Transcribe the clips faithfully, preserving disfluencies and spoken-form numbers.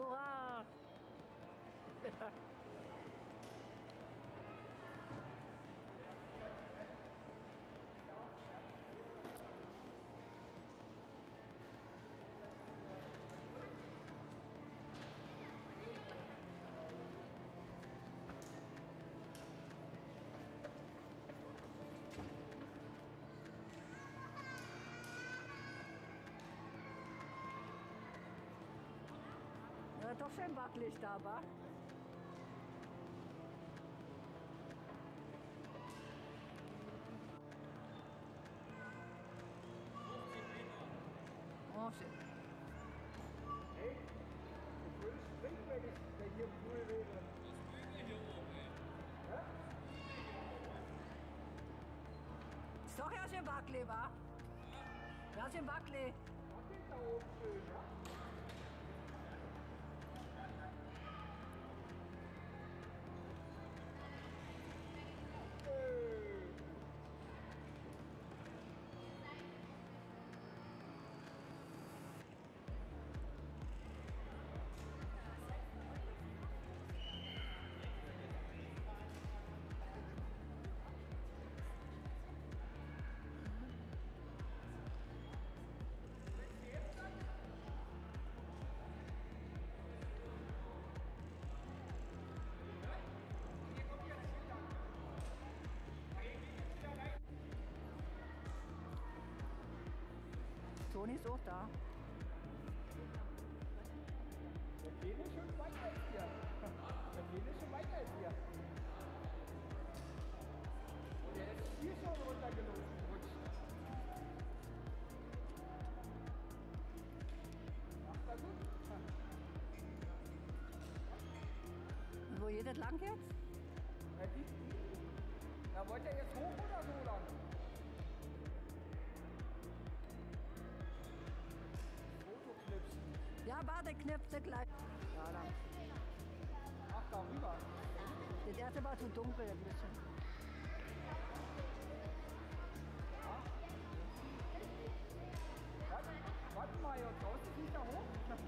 Hurra! Ja, doch schön wackelig da, wa? Oh, shit. Hey, ich würde springen, wenn ich wenn hier im Pool wäre. Das mögen wir hier oben, ey. Ja? Ist doch ja schön wackelig, wa? Ja, schön wackelig. Was ist da oben schön, ja? Hey. Toni ist auch da. Der Kleine ist schon weiter als wir. Der Kleine ist schon weiter als wir. Und der ist hier schon runtergerutscht. Macht er gut. Und wo geht das lang jetzt? Ja, die, die. Ja, wollt ihr jetzt hoch oder so lang? Fotoknipsen. Ja, warte, knipse gleich. Ja, dann. Ach, da rüber. Das erste war zu dunkel ein bisschen. Warte, warte mal, hier draußen fliegt er hoch.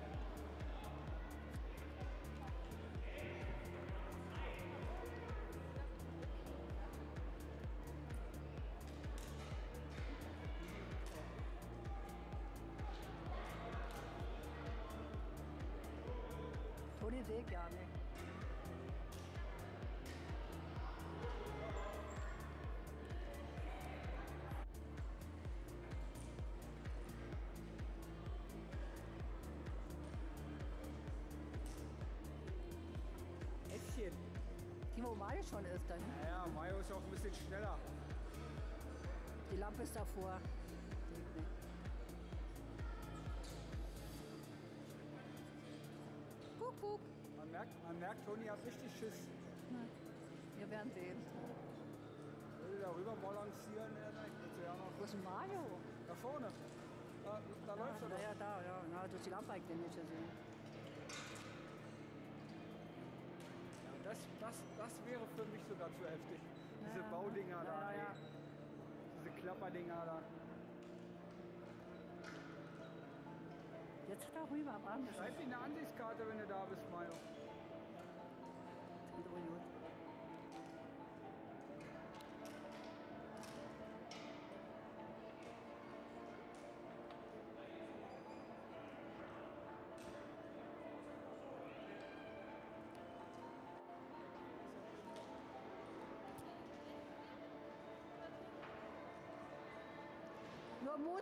Toni sehe ich gar nicht. Äffchen. Die, wo Mario schon ist, dann. Naja, Mayo ist auch ein bisschen schneller. Die Lampe ist davor. Sehe ich nicht. Guck, guck. Man merkt, man merkt, Toni hat richtig Schiss. Wir werden sehen. Will da rüber balancieren? Ja, nein, jetzt ja noch. Wo ist denn Mario? Da vorne. Da, da läuft er Ja, doch. ja, da, ja. Na, durch die Lampe habe ich den nicht gesehen. Ja, das, das, das wäre für mich sogar zu heftig. Diese Ja, Baudinger da, ja, ja. ey. Diese Klapperdinger da. Jetzt da rüber, Mann. Das Schreib mir eine Ansichtskarte, wenn du da bist, Mayo. ist gut. Nur Mut.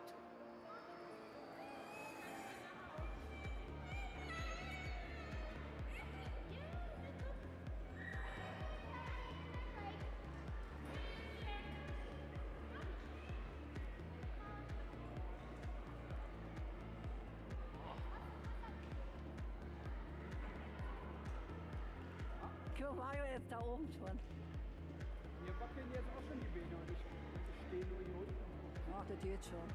Guck, Mario ist da oben schon. Wir wackeln jetzt auch schon die Beine und ich, ich stehe nur hier unten. Ach, das geht schon.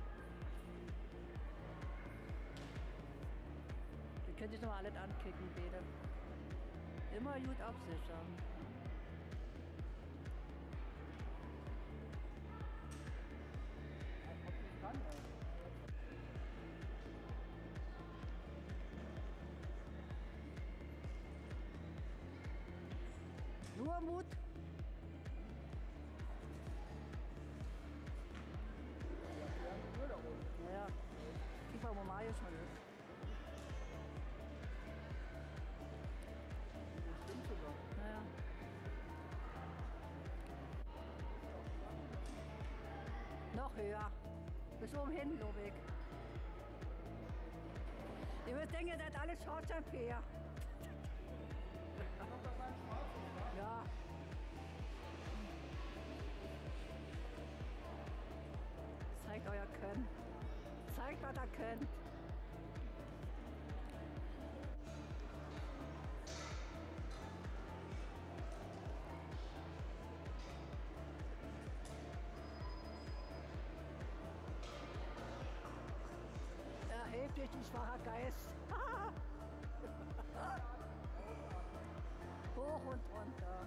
Die könnt ihr noch alles ankicken, beide. Immer gut absichern. Ob ich kann, ey. Nur Mut. Nur da unten. Ja, ja. Ich war Mario schon ist. Das stimmt sogar. Ja, ja. Noch höher. Bis oben hin, glaube ich. Ich würde denken, das ist alles Schornsteinfeger. Ja. Zeigt euer Können. Zeigt, was ihr könnt. Erhebt dich, du schwacher Geist. Hoch und runter.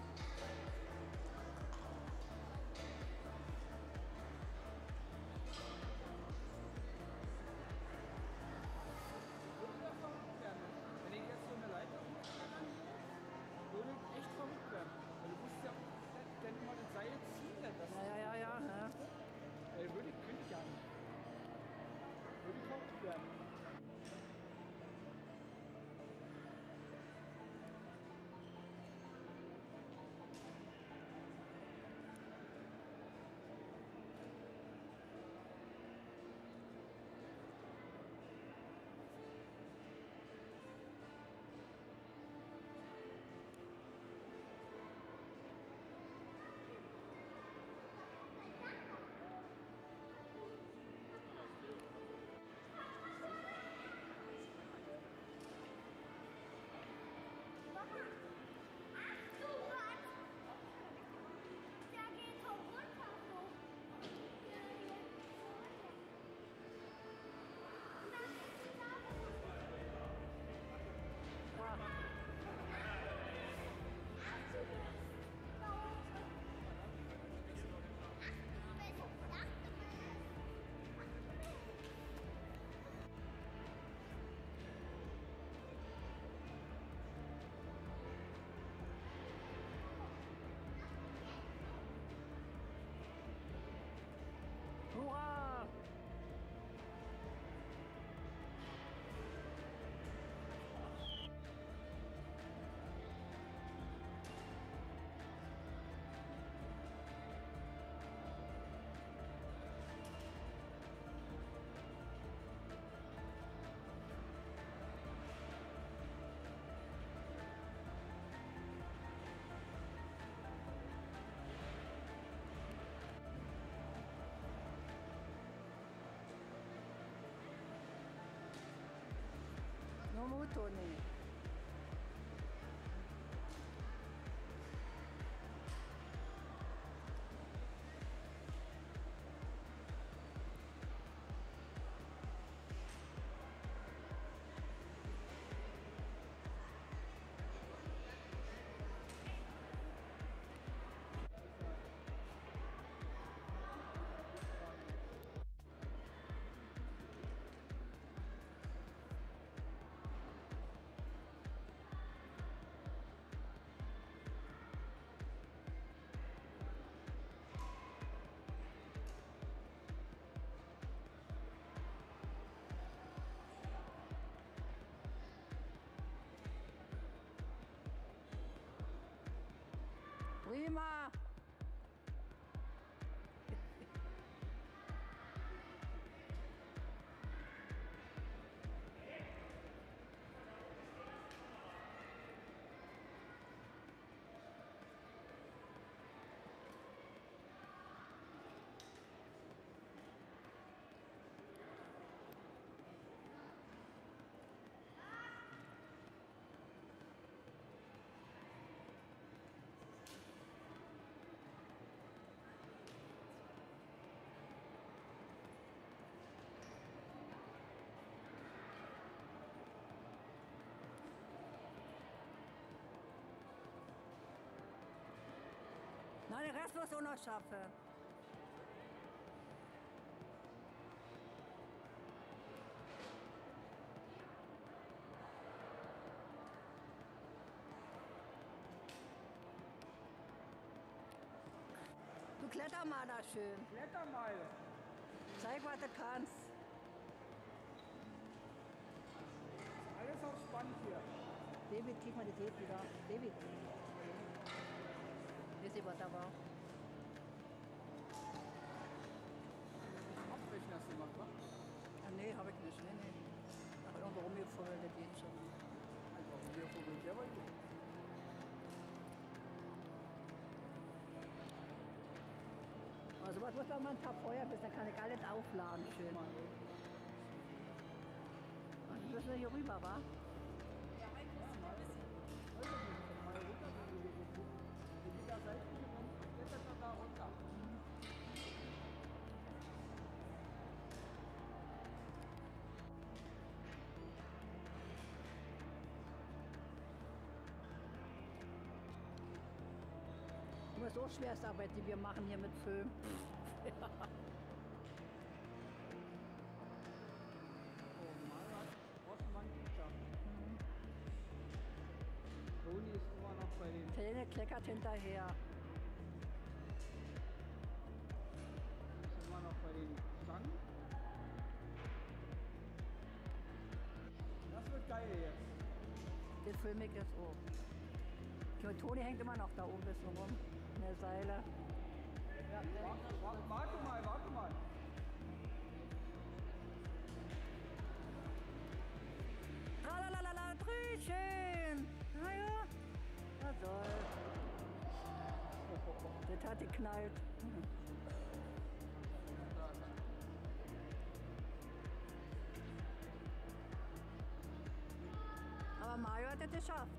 Wenn ich jetzt so eine Leiter hochklettern würde, ich echt verrückt werden. Weil du musst ja dann immer das Seil ziehen. Das Ja, ja, ja, ja. ja. Ey, würde ich, könnte ich gar nicht. Würde ich verrückt werden. Hurra! Nur Mut, Toni. Prima! Nein, den Rest musst du noch schaffen. Kletter mal da schön. Kletter mal. Zeig, was du kannst. Alles auf spannend hier. David, krieg mal die Tät wieder. David. Wisst ihr, was da war? Abbrechen hast du gemacht, wa? Ah, nee, hab ich nicht. Nee, nee. Ach, irgendwo rumgefallen, das geht schon. Einfach ein Biervogel, der war gut. Also, was muss man mal ein paar Feuer bis, dann kann ich alles aufladen. Schön. Mal, ey. Und dann müssen wir hier rüber, wa? Das ist so Schwerstarbeit, die wir machen hier mit Film. Toni ist immer noch bei den. Helene kleckert hinterher. Ist immer noch bei den Stangen. Das wird geil jetzt. Den filme ich jetzt auch. Und Toni hängt immer noch da oben ein bisschen rum. In der Seile. Warte, warte, warte mal, warte mal. Tralalala, Trüchen! Naja, was soll. Das hat geknallt. Aber Mario hat es geschafft.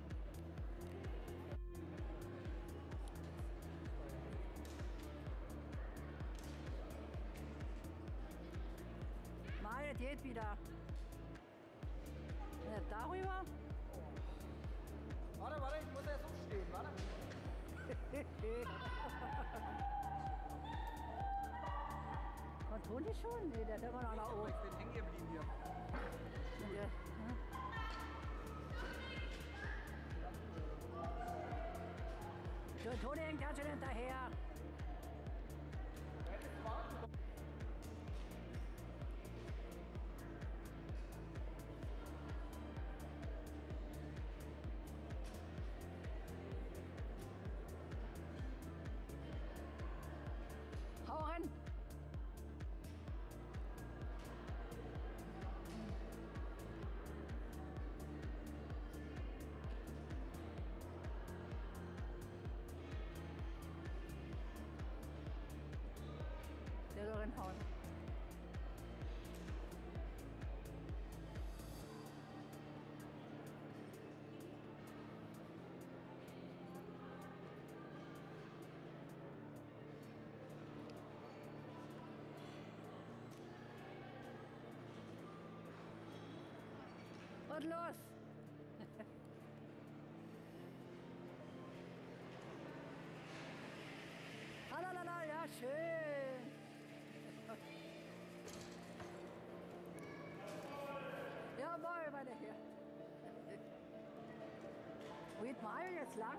Mario, das geht wieder. Ja, darüber? Warte, warte, ich muss erst umstehen, warte. Was tun die schon? Nee, der ist immer noch nach oben. Ich bin hängen geblieben hier. Und der, hm? So, Toni hängt ganz schön hinterher. Hau ran! Der soll reinhauen. Und los! Halalala, ja schön! Jawohl, meine Herren. Wo geht Mario jetzt lang?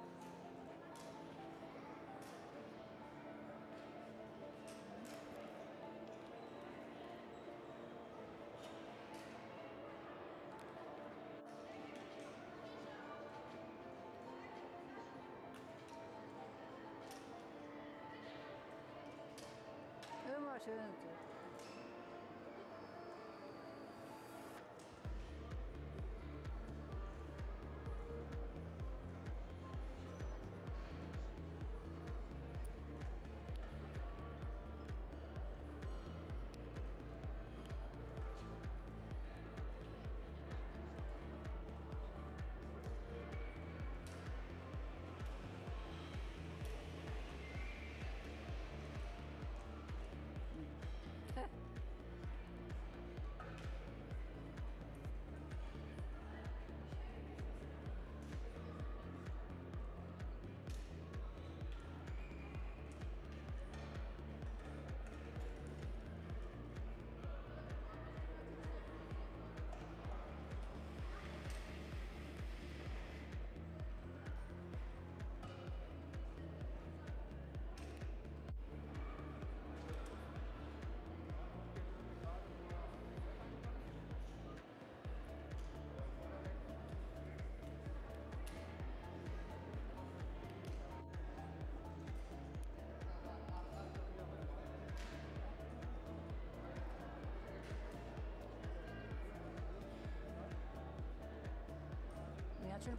Immer schön.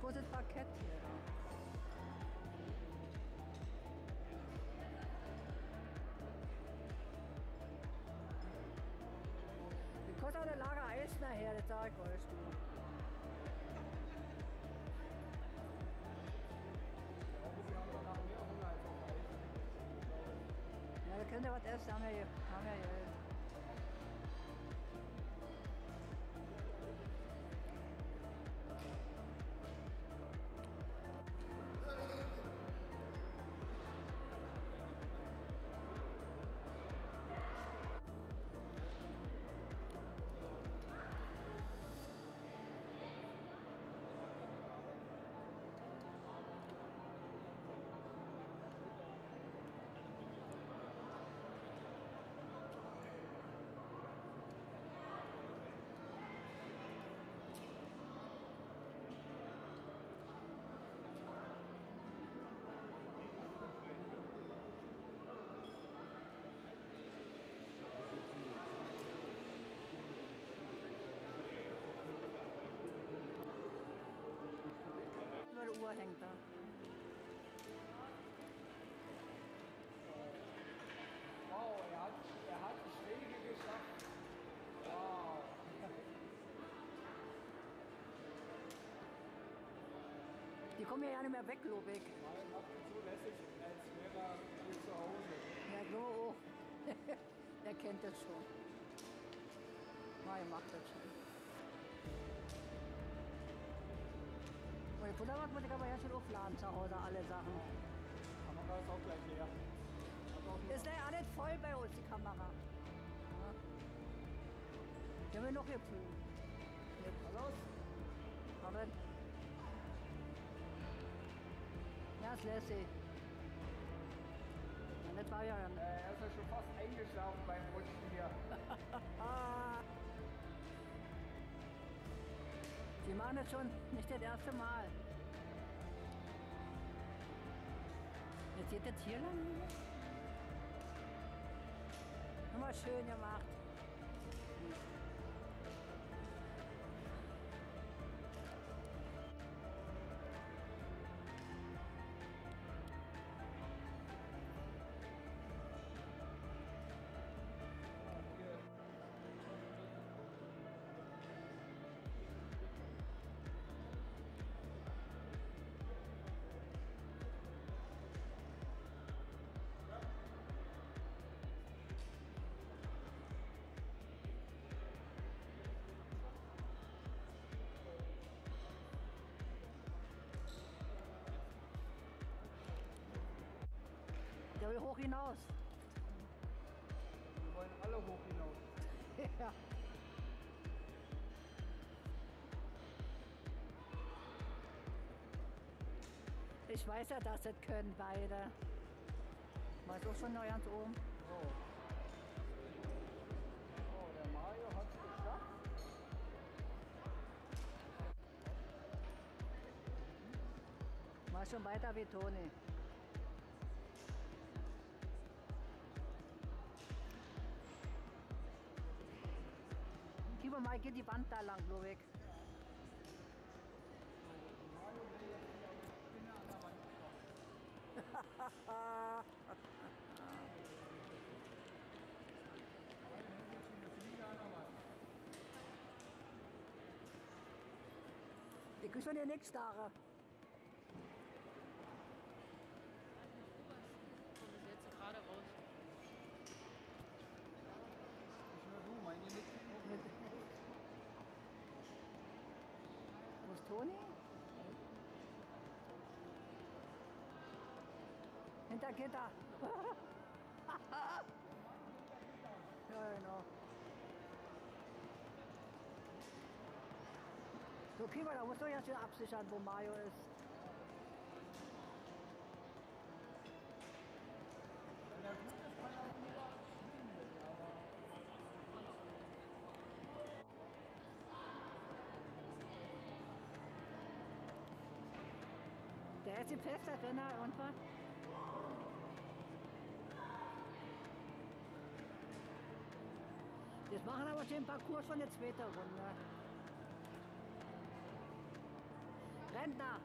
Wo ist das Parkett hier? Wie kostet der Lager Eis nachher? Das sag ich euch. Du. Wir haben danach mehr Hunger als auf Eis. Ja, da könnt ihr was essen, haben wir hier. Haben wir hier. Über die Uhr hängt da. Wow, er hat, er hat die Schläge geschafft. Wow. Die kommen ja nicht mehr weg, Lobig. Marvin macht es so lässig, als wäre er hier zu Hause. Ja, so auch. Der kennt das schon. Mario macht das schon. Und die Futtermarkt muss ich aber jetzt schon aufladen zu Hause, alle Sachen. Kamera ist auch gleich leer. Hat auch nur Ist ja alles voll bei uns, die Kamera. Ja. Die haben wir noch gefüllt. los. Aber ja, es lässt sich. Ja, das war ja dann. Äh, er ist ja schon fast eingeschlafen beim Rutschen hier. Sie machen das schon nicht das erste Mal. Jetzt geht das hier lang. Nochmal schön gemacht. Der will hoch hinaus. Wir wollen alle hoch hinaus. Ja. Ich weiß ja, dass das können beide. Warst du schon noch ganz oben? So. Oh, der Mario hat es geschafft. War schon weiter wie Toni. Gib mir mal, geht die Wand da lang, Ludwig. Mario will jetzt wieder auf die Spinne an der Wand kommen. Ich kann schon dir nichts sagen. Kommt jetzt gerade raus. Nicht nur du, meine Mitglieder. Wo ist Toni? Hinter Gitter. Ja, genau. So, kriegen wir, da musst du jetzt wieder absichern, wo Mario ist. Wenn er gut ist, kann er auch lieber schwimmen, aber Der ist jetzt fest, als wenn er irgendwann. Jetzt machen aber den Parcours von der zweiten Runde. Rentner!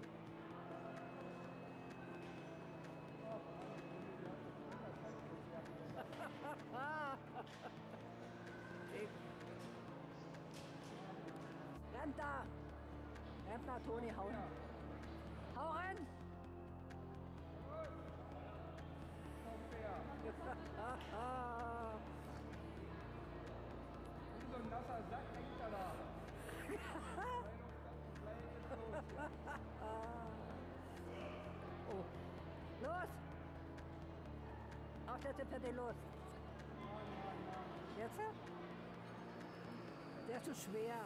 Rentner! Rentner, Toni, hau rein! Hau rein! Wie so ein nasser Sack hängt er da. Oh. Los! Auf der Tippette, los! Jetzt? Der ist zu schwer.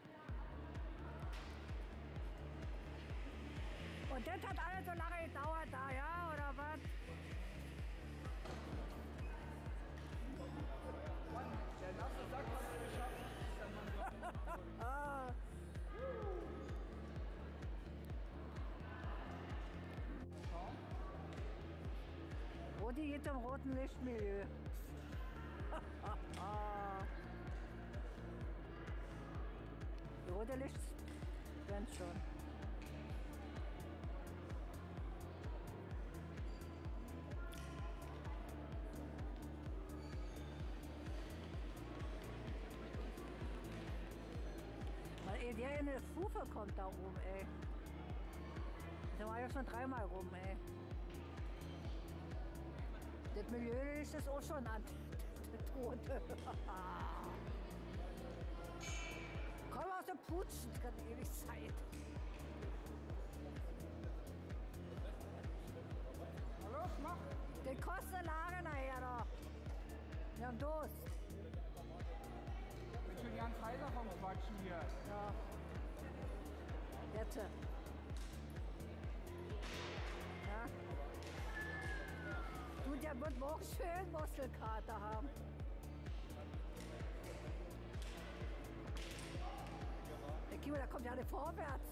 Und das hat alles so lange gedauert da, ja, oder was? Mann, der nasse Sack hat es geschafft. Ah. Rudi geht zum roten Lichtmilieu. Die rote Licht brennt schon. Weil eh der in eine Fufe kommt da oben, ey. Da war ja schon dreimal rum, ey. Das Milieu ist das auch schon an. Der Tote. Komm aus dem Putschen, das kann ewig Zeit. Na los, mach! Den kostet Lager nachher noch. Wir haben Durst. Ich bin schon ganz heiser vom Quatschen hier. Ja. Jetzt. Ja. Du, der wird morgen schön Muskelkater haben. Der Kimo, der kommt ja nicht vorwärts.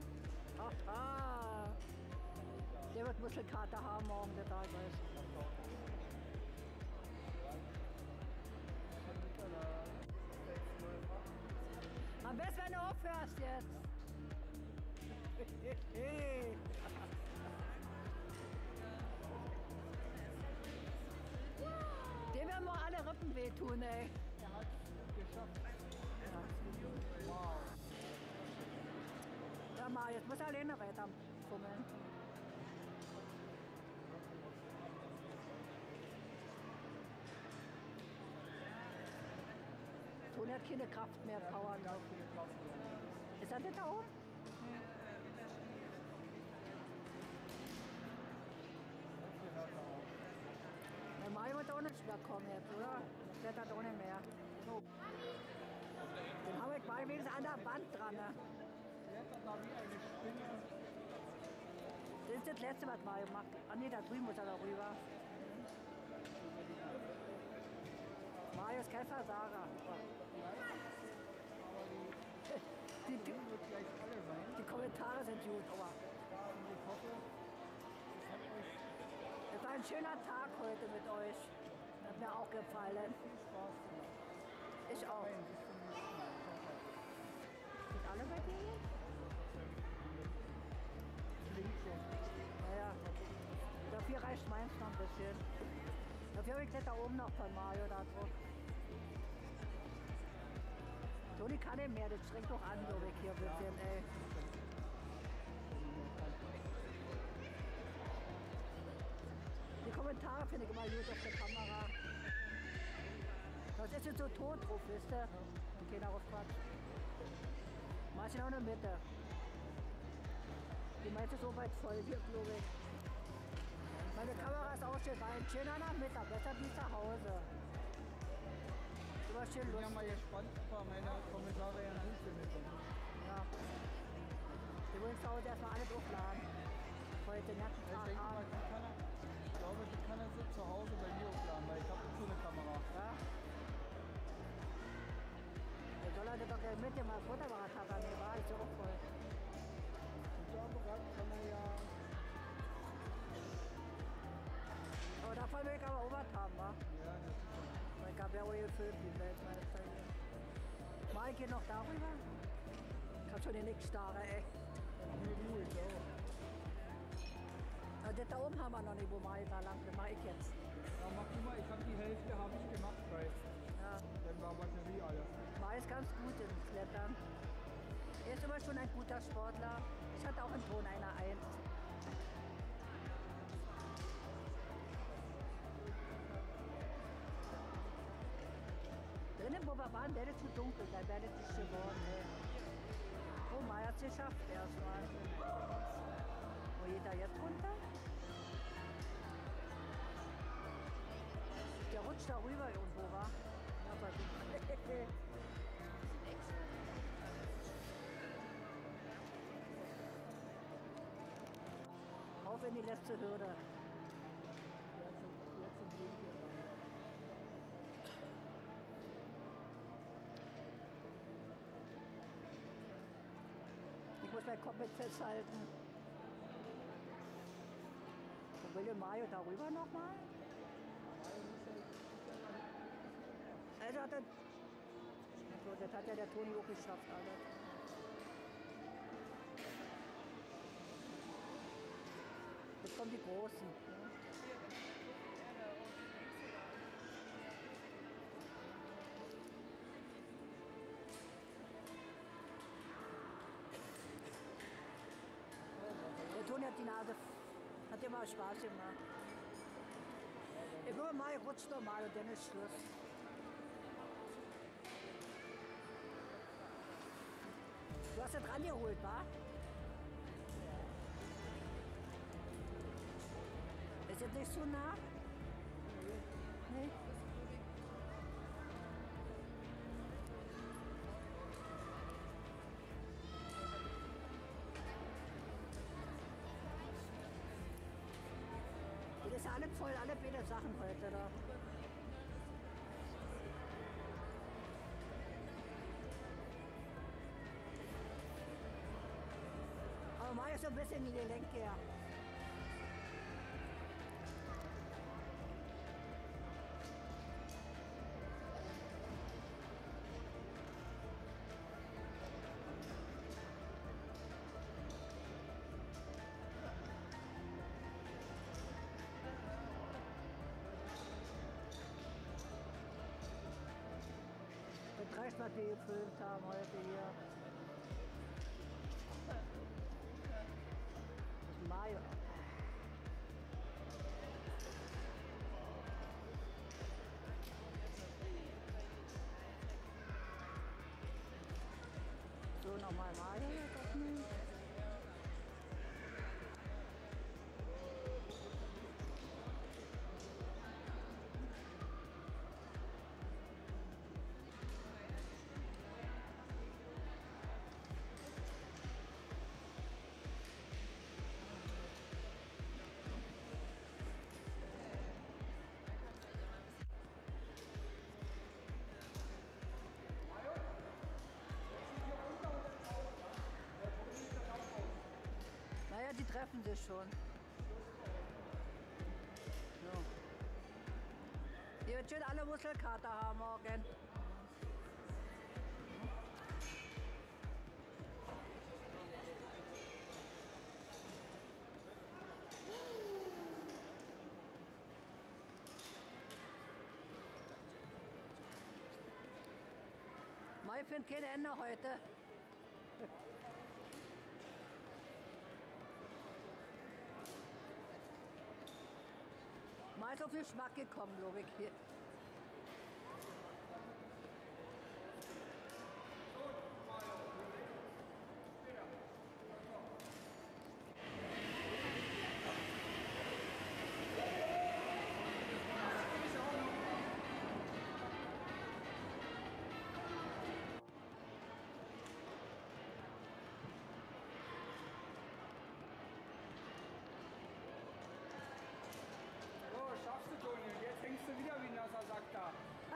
Aha. Der wird Muskelkater haben morgen, der Tag ist. Am besten, wenn du aufhörst jetzt. Dem werden wir alle Rippen wehtun, ey. Er hat es geschafft. Wow. Ja, mal, jetzt muss er alleine weiter fummeln. Toni hat keine Kraft mehr, Power. Ist er nicht da oben? Der Mario wird auch nicht mehr kommen jetzt, oder? Der hat auch nicht mehr. So. Den haben wir mal wenigstens an der Wand dran. Ne? Klettert da wie eine Spinne. Das ist das letzte, was Mario macht. Ah ne, da drüben muss er da rüber. Mario ist kein Versager. Die, die, Wird gleich alle sein. die Kommentare sind gut, aber Und ich hoffe, es hat euch es war ein schöner Tag heute mit euch. Hat mir auch gefallen. viel Spaß gemacht. Ich auch. Bis zum nächsten Mal. Ciao, ciao. Sind alle bei dir? Klingt so. Naja, dafür reicht meins noch ein bisschen. Dafür habe ich gleich da oben noch von Mario da drauf. Toni kann nicht mehr, das strengt doch an, glaube ich, hier ein bisschen, ey. Die Kommentare finde ich immer gut auf der Kamera. Das ist jetzt so tot drauf, wisst ihr? Und keiner drauf quatscht. Meistens auch in der Mitte. Die meiste ist so weit voll hier, glaube ich. Meine Kamera ist ausgestellt, war ein schöner Nachmittag, besser wie zu Hause. Das war schön Ich bin ja lustig. mal gespannt, ob er meine Kommentare ja gut findet. Ja. Wir wollen zu Hause erstmal alles hochladen. Heute den ganzen Ich Tag denke mal, haben. die kann er, ich glaube, die kann er so zu Hause bei mir hochladen, weil ich habe auch so eine Kamera. Ja. Der soll halt doch gleich mit dem mal Futterrad haben, nee, war ich so auch voll. Und da bereit kann er ja. Aber davon will ich aber auch was haben, wa? Ja, das ist schon. Weil ich habe ja auch gefilmt, die Weltmeister hier. Mal geht noch darüber? Ich kann schon den Nick starre, ey. wie ruhig, ja. Also das da oben haben wir noch nicht, wo mache ich da lang, das mache ich jetzt. Ja, mach du mal, ich habe die Hälfte habe ich gemacht, weil Ja, dann war Batterie alles. war jetzt ganz gut im Klettern. Er ist immer schon ein guter Sportler. Ich hatte auch einen Ton einer eins. Drinnen, wo wir waren, wäre es zu dunkel, da wäre es nicht geworden. Ne? Oh, Mai hat es geschafft erstmal. Wo geht er jetzt runter? Der rutscht da rüber irgendwo, wa? Ja, versuch. Auf in die letzte Hürde. Jetzt, jetzt sind wir hier dran. Ich muss meinen Kopf mit festhalten. Wo will der Mario darüber nochmal? Also hat er, also das hat ja der Toni auch geschafft, alles. Jetzt kommen die Großen. Ja. Der Toni hat die Nase, hat immer Spaß gemacht. Ich gucke mal, ich rutsche normal und dann ist Schluss. Du hast es dran geholt, wa? Ist jetzt nicht so nah? Nee. Das ist ja alles voll, alle beide Sachen heute da. Aber mal ist so ein bisschen die Gelenke her. Das reicht, was wir gefilmt haben heute hier. Mayo. So, nochmal Mayo öffnen. Naja, die treffen sich schon. So. Ihr werdet schön alle Muskelkater haben morgen. Mai findet kein Ende heute. Mal so viel Geschmack gekommen, glaube ich, hier. So, schaffst du, Toni. Und jetzt hängst du wieder wie ein nasser Sack da.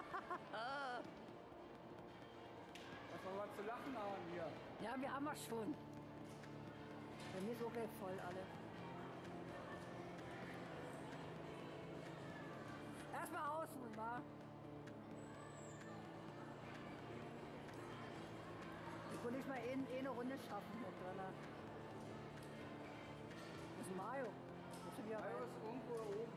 Was wir was zu lachen haben hier. Ja, wir haben es schon. Bei mir ist auch gleich voll alle. Erstmal außen, wa? Ich will nicht mal eh, eh eine Runde schaffen mit drin. Das ist Mayo. Das sind wir Mayo ist irgendwo da oben.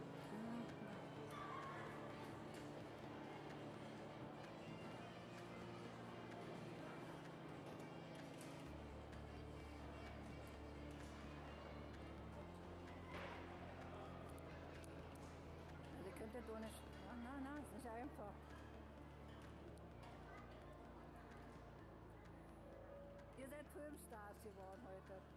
Also ihr könnt ja doch nicht. Nein, nein, nein, ist nicht einfach. Ihr seid Filmstars geworden heute.